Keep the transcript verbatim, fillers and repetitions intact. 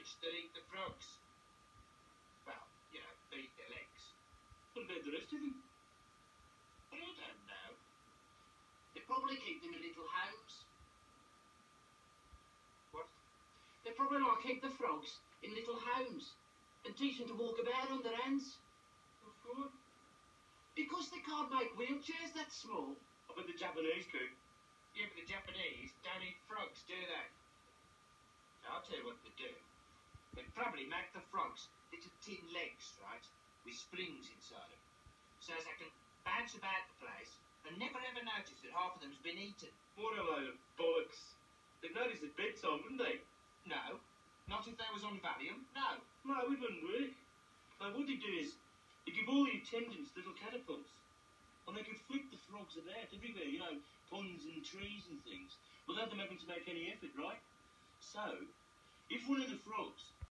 ants that eat the frogs. Well, you know, they eat their legs. What about the rest of them? But I don't know. They probably keep them in little homes. What? They probably like keep the frogs in little homes and teach them to walk about on their hands. What for? Because they can't make wheelchairs that small. I bet the Japanese could. Yeah, but the Japanese don't eat frogs, do they? I'll tell you what they do. They probably make the frogs little tin legs, right, with springs inside them, so as they can bounce about the place and never ever notice that half of them's been eaten. What a load of bollocks. They'd notice at bedtime, wouldn't they? No, not if they was on Valium, no. No, it wouldn't work. No, what they do is, they give all the attendants little catapults, and they could flick the frogs about everywhere, you know, ponds and trees and things, without them having to make any effort, right? So, if one of the frogs